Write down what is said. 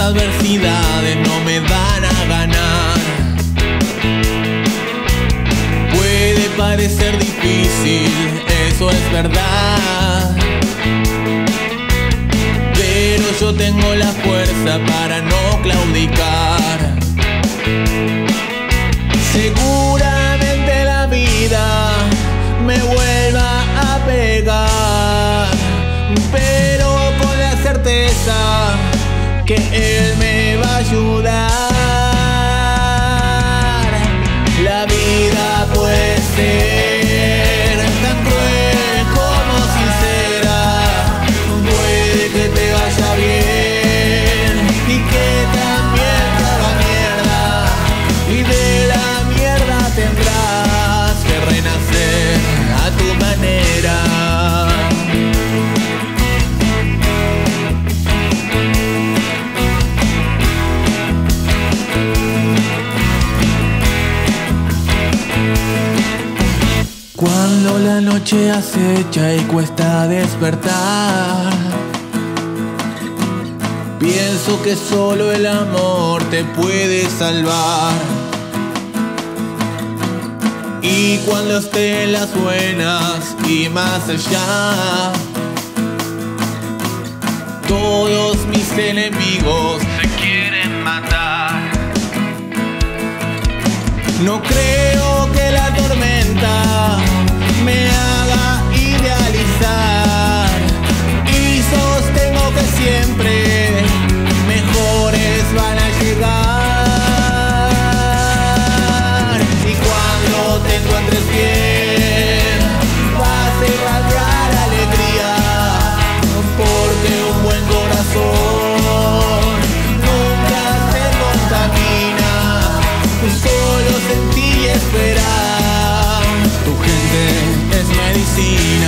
adversidades no me van a ganar. Puede parecer difícil, eso es verdad, pero yo tengo la fuerza para no claudicar. Seguramente la vida me vuelva a pegar, pero con la certeza que Él me va a ayudar. La vida puede ser tan cruel como sincera, puede que te vaya bien y que también te haga mierda, y de la mierda tendrás que renacer a tu manera. Cuando la noche acecha y cuesta despertar, pienso que solo el amor te puede salvar. Y cuando esté en las buenas y más allá, todos mis enemigos se quieren matar. No creo que la tormenta me haga idealizar, y sostengo que siempre mejores van a llegar. Y cuando te encuentres bien, vas a irradiar alegría, porque un buen corazón nunca se contamina. Solo sentí y esperar, tu gente es medicina.